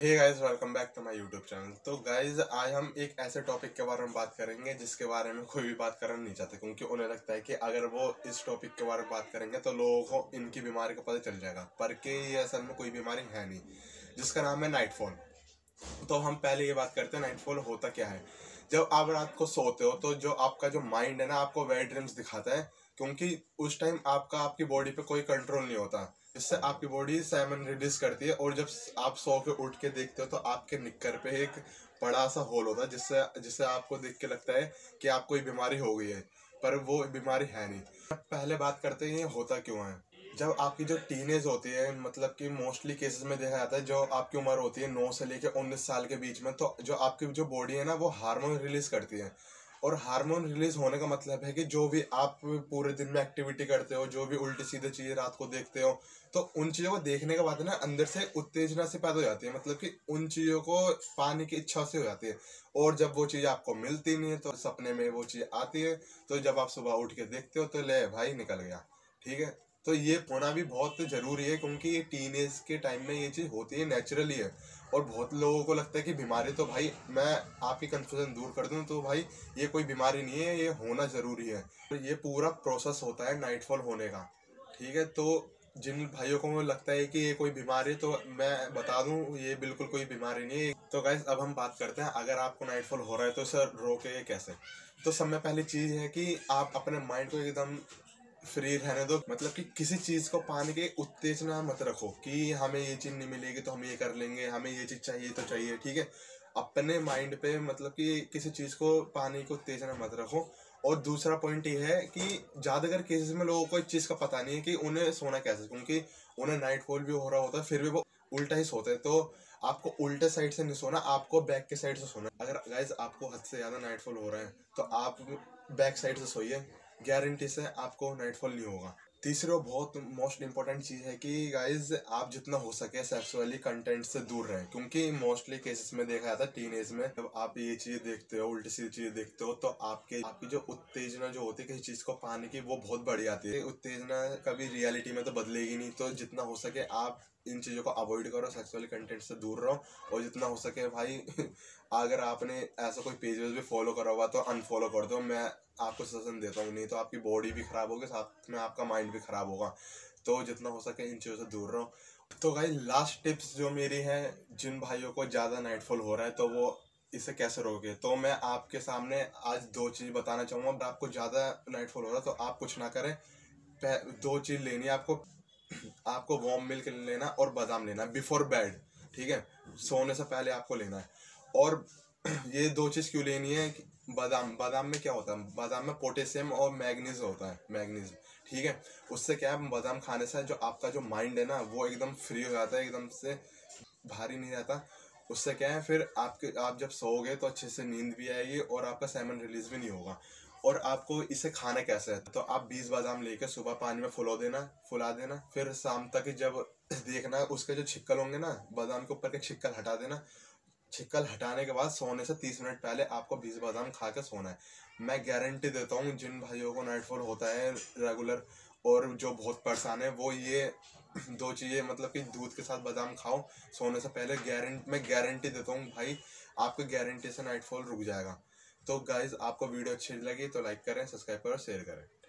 Hey guys, welcome back to my YouTube channel. तो guys, आज हम एक ऐसे टॉपिक के बारे में बात करेंगे जिसके बारे में कोई भी बात करना नहीं चाहते, क्योंकि उन्हें लगता है कि अगर वो इस टॉपिक के बारे में बात करेंगे तो लोगों को इनकी बीमारी का पता चल जाएगा, पर कि ये असल में कोई बीमारी है नहीं, जिसका नाम है नाइटफॉल। तो हम पहले ये बात करते हैं नाइटफॉल होता क्या है। जब आप रात को सोते हो तो जो आपका जो माइंड है ना, आपको वेट ड्रीम्स दिखाता है, क्योंकि उस टाइम आपकी बॉडी पे कोई कंट्रोल नहीं होता, जिससे आपकी बॉडी सेमन रिलीज करती है। और जब आप सो के उठ के देखते हो तो आपके निक्कर पे एक बड़ा सा होल होता है, जिससे जिससे आपको देख के लगता है कि आपको कोई बीमारी हो गई है, पर वो बीमारी है नहीं। पहले बात करते हैं ये होता क्यों है। जब आपकी जो टीनेज होती है, मतलब कि मोस्टली केसेस में देखा जाता है, जो आपकी उम्र होती है 9 से लेकर 19 साल के बीच में, तो जो आपकी जो बॉडी है ना, वो हार्मोन रिलीज करती है। और हार्मोन रिलीज होने का मतलब है कि जो भी आप पूरे दिन में एक्टिविटी करते हो, जो भी उल्टी सीधे चीजें रात को देखते हो, तो उन चीजों को देखने के बाद ना अंदर से उत्तेजना से पैदा हो जाती है, मतलब कि उन चीजों को पाने की इच्छा से हो जाती है। और जब वो चीज आपको मिलती नहीं है तो सपने में वो चीज आती है, तो जब आप सुबह उठ के देखते हो तो ले भाई निकल गया। ठीक है। तो ये होना भी बहुत जरूरी है, क्योंकि ये टीनेज के टाइम में ये चीज होती है, नेचुरली है। और बहुत लोगों को लगता है कि बीमारी, तो भाई मैं आपकी कंफ्यूजन दूर कर दूं तो भाई ये कोई बीमारी नहीं है, ये होना जरूरी है। तो ये पूरा प्रोसेस होता है नाइटफॉल होने का। ठीक है। तो जिन भाइयों को लगता है कि ये कोई बीमारी है, तो मैं बता दूं ये बिल्कुल कोई बीमारी नहीं है। तो गाइस, अब हम बात करते हैं अगर आपको नाइटफॉल हो रहा है तो इसे रोके कैसे। तो सब में पहली चीज है कि आप अपने माइंड को एकदम फ्री रहने दो, मतलब कि किसी चीज को पाने की उत्तेजना मत रखो कि हमें ये चीज नहीं मिलेगी तो हम ये कर लेंगे, हमें ये चीज चाहिए तो चाहिए। ठीक है। अपने माइंड पे मतलब कि किसी चीज को पाने की उत्तेजना मत रखो। और दूसरा पॉइंट ये है कि ज्यादातर केसेस में लोगों को इस चीज का पता नहीं है कि उन्हें सोना कैसे, क्योंकि उन्हें नाइटफॉल भी हो रहा होता है फिर भी वो उल्टा ही सोते हैं। तो आपको उल्टे साइड से नहीं सोना, आपको बैक के साइड से सोना। अगर गाइज आपको हद से ज्यादा नाइटफॉल हो रहा है तो आप बैक साइड से सोइए, गारंटी से आपको नाइटफॉल नहीं होगा। तीसरी और बहुत मोस्ट इंपॉर्टेंट चीज है कि गाइज आप जितना हो सके सेक्सुअली कंटेंट से दूर रहें, क्योंकि मोस्टली केसेस में देखा जाता है टीनेज में जब आप ये चीजें देखते हो, उल्टी सीधी चीजें देखते हो, तो आपकी जो उत्तेजना जो होती है किसी चीज को पाने की, वो बहुत बढ़ जाती है। उत्तेजना कभी रियलिटी में तो बदलेगी नहीं, तो जितना हो सके आप इन चीजों को अवॉइड करो, सेक्सुअली कंटेंट से दूर रहो। और जितना हो सके भाई अगर आपने ऐसा कोई पेजेस भी फॉलो करा हुआ तो अनफॉलो कर दो, मैं आपको सजेशन देता हूँ। नहीं तो आपकी बॉडी भी खराब होगी, साथ में आपका माइंड भी खराब होगा। तो जितना हो सके इन चीज़ों से दूर रहो। तो भाई लास्ट टिप्स जो मेरी है, जिन भाइयों को ज़्यादा नाइटफॉल हो रहा है तो वो इसे कैसे रोके, तो मैं आपके सामने आज दो चीज़ बताना चाहूँगा। अगर आपको ज़्यादा नाइटफॉल हो रहा है तो आप कुछ ना करें। दो चीज़ लेनी है आपको। आपको वार्म मिल्क लेना और बादाम लेना बिफोर बेड। ठीक है। सोने से पहले आपको लेना है। और ये दो चीज क्यों लेनी है कि बादाम बादाम में क्या होता है, बादाम में पोटेशियम और मैग्नीज होता है, मैग्नीज। ठीक है। उससे क्या है, बादाम खाने से जो आपका जो माइंड है ना, वो एकदम फ्री हो जाता है, एकदम से भारी नहीं रहता। उससे क्या है, फिर आप जब सोओगे तो अच्छे से नींद भी आएगी और आपका सेमन रिलीज भी नहीं होगा। और आपको इसे खाना कैसे है, तो आप 20 बादाम लेकर सुबह पानी में फुला देना, फिर शाम तक जब देखना उसके जो छिक्कल होंगे ना, बादाम के ऊपर के छिक्कल हटा देना। छिक्कल हटाने के बाद सोने से 30 मिनट पहले आपको 20 बादाम खा के सोना है। मैं गारंटी देता हूँ जिन भाइयों को नाइटफॉल होता है रेगुलर और जो बहुत परेशान है, वो ये दो चीज़ें, मतलब कि दूध के साथ बादाम खाओ सोने से पहले। मैं गारंटी देता हूँ भाई, आपको गारंटी से नाइटफॉल रुक जाएगा। तो गाइज, आपको वीडियो अच्छी लगी तो लाइक करें, सब्सक्राइब करें, शेयर करें।